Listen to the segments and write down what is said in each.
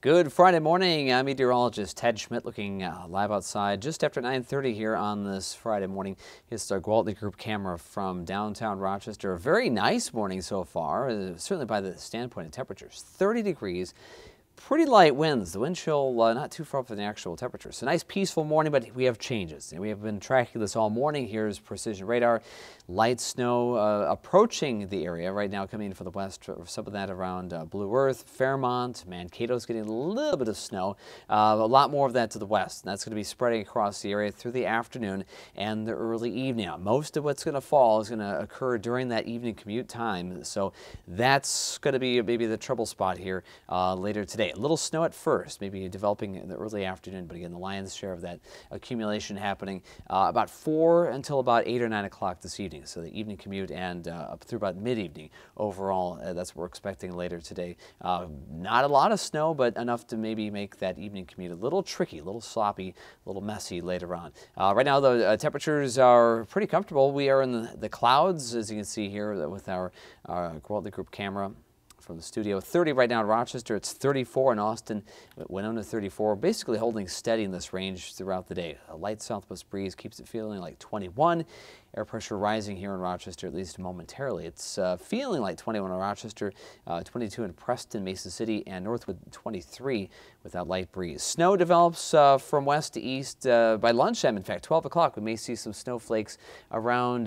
Good Friday morning. I'm meteorologist Ted Schmidt looking live outside just after 9:30 here on this Friday morning. It's our Gwaltney Group camera from downtown Rochester. A very nice morning so far, certainly by the standpoint of temperatures. 30 degrees. Pretty light winds. The wind chill not too far from the actual temperature. So nice peaceful morning, but we have changes. And we have been tracking this all morning. Here's precision radar. Light snow approaching the area right now, coming in from the west. Some of that around Blue Earth, Fairmont, Mankato's getting a little bit of snow. A lot more of that to the west. And that's going to be spreading across the area through the afternoon and the early evening. Now, most of what's going to fall is going to occur during that evening commute time. So that's going to be maybe the trouble spot here later today. A little snow at first, maybe developing in the early afternoon, but again, the lion's share of that accumulation happening about 4 until about 8 or 9 o'clock this evening. So the evening commute and up through about mid-evening overall, that's what we're expecting later today. Not a lot of snow, but enough to maybe make that evening commute a little tricky, a little sloppy, a little messy later on. Right now, the temperatures are pretty comfortable. We are in the clouds, as you can see here with our Gwaltney Group camera from the studio. 30 right now in Rochester. It's 34 in Austin. Winona 34. Basically holding steady in this range throughout the day. A light southwest breeze keeps it feeling like 21. Air pressure rising here in Rochester, at least momentarily. It's feeling like 21 in Rochester, 22 in Preston, Mesa City, and Northwood 23 with that light breeze. Snow develops from west to east by lunchtime. In fact, 12 o'clock, we may see some snowflakes around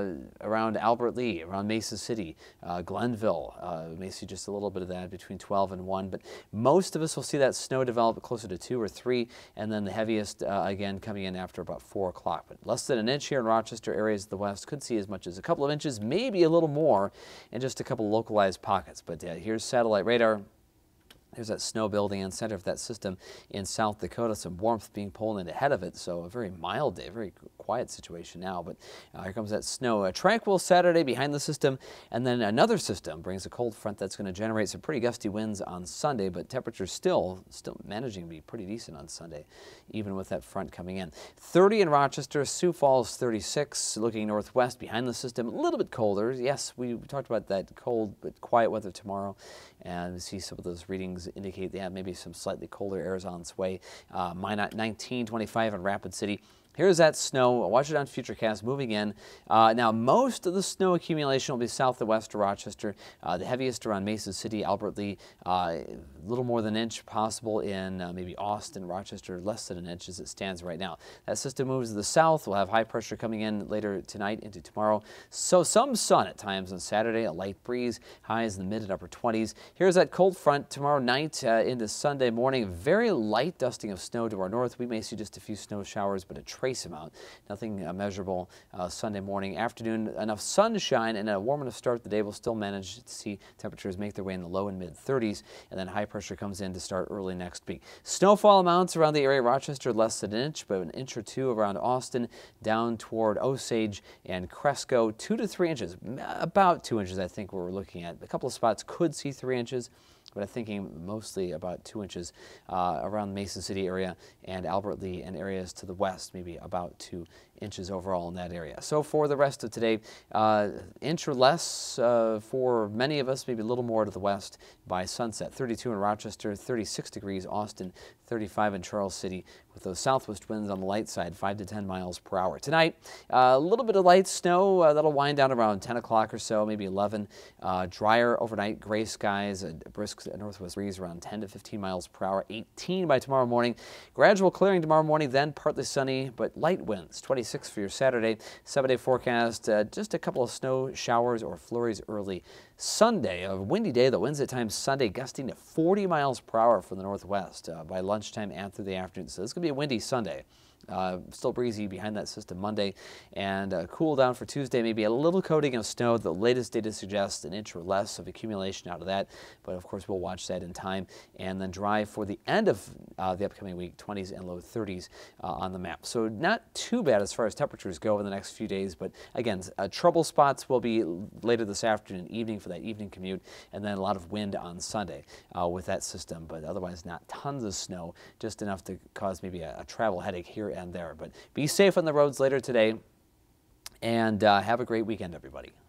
Albert Lee, around Mesa City, Glenville. We may see just a little bit of that between 12 and 1, but most of us will see that snow develop closer to 2 or 3, and then the heaviest again coming in after about 4 o'clock. But less than an inch here in Rochester. Areas of the west could see as much as a couple of inches, maybe a little more, in just a couple localized pockets. But here's satellite radar. There's that snow building in the center of that system in South Dakota. Some warmth being pulled in ahead of it, so a very mild day, very quiet situation now. But here comes that snow. A tranquil Saturday behind the system, and then another system brings a cold front that's going to generate some pretty gusty winds on Sunday, but temperatures still managing to be pretty decent on Sunday, even with that front coming in. 30 in Rochester, Sioux Falls 36, looking northwest behind the system, a little bit colder. Yes, we talked about that cold but quiet weather tomorrow, and we see some of those readings indicate they have maybe some slightly colder airs on its way. Minus 19, 25 in Rapid City. Here's that snow. Watch it on Futurecast moving in. Now, most of the snow accumulation will be south and west of Rochester. The heaviest around Mesa City, Albert Lee, a little more than an inch possible in maybe Austin, Rochester, less than an inch as it stands right now. That system moves to the south. We'll have high pressure coming in later tonight into tomorrow. So some sun at times on Saturday, a light breeze, highs in the mid and upper 20s. Here's that cold front tomorrow night into Sunday morning. Very light dusting of snow to our north. We may see just a few snow showers, but a trace amount. Nothing measurable Sunday morning. Afternoon, enough sunshine and a warm enough start to the day. We'll still manage to see temperatures make their way in the low and mid 30s, and then high pressure comes in to start early next week. Snowfall amounts around the area of Rochester, less than an inch, but an inch or two around Austin, down toward Osage and Cresco, 2 to 3 inches. About 2 inches, I think, we're looking at. A couple of spots could see 3 inches, but I'm thinking mostly about 2 inches around the Mason City area and Albert Lee and areas to the west, maybe about 2 inches overall in that area. So for the rest of today, inch or less for many of us, maybe a little more to the west by sunset. 32 in Rochester, 36 degrees Austin, 35 in Charles City, with those southwest winds on the light side, 5 to 10 miles per hour. Tonight, a little bit of light snow that'll wind down around 10 o'clock or so, maybe 11. Drier overnight, gray skies, a brisk northwest breeze around 10 to 15 miles per hour. 18 by tomorrow morning. Gradual clearing tomorrow morning, then partly sunny, but light winds. 26 for your Saturday. 7-day forecast, just a couple of snow showers or flurries early. Sunday, a windy day. The winds at times Sunday gusting to 40 miles per hour from the northwest by lunchtime and through the afternoon. So this is going to be a windy Sunday. Still breezy behind that system Monday, and cool down for Tuesday. Maybe a little coating of snow. The latest data suggests an inch or less of accumulation out of that, but of course we'll watch that in time. And then dry for the end of the upcoming week, 20s and low 30s on the map. So not too bad as far as temperatures go in the next few days, but again, trouble spots will be later this afternoon, evening for that evening commute, and then a lot of wind on Sunday with that system, but otherwise not tons of snow, just enough to cause maybe a travel headache here and there. But be safe on the roads later today, and have a great weekend, everybody.